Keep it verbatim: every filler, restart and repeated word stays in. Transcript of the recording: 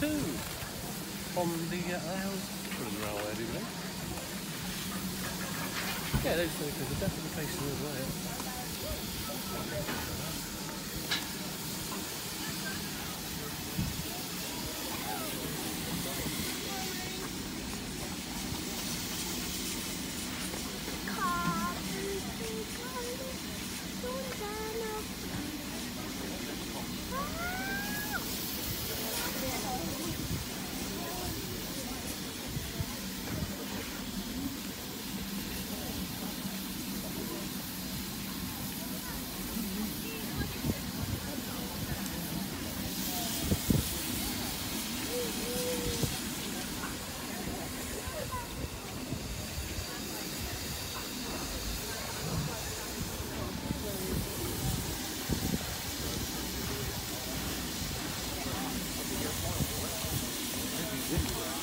two from the uh, Railway, I do believe. Yeah, those circles are definitely facing as well. Thank you.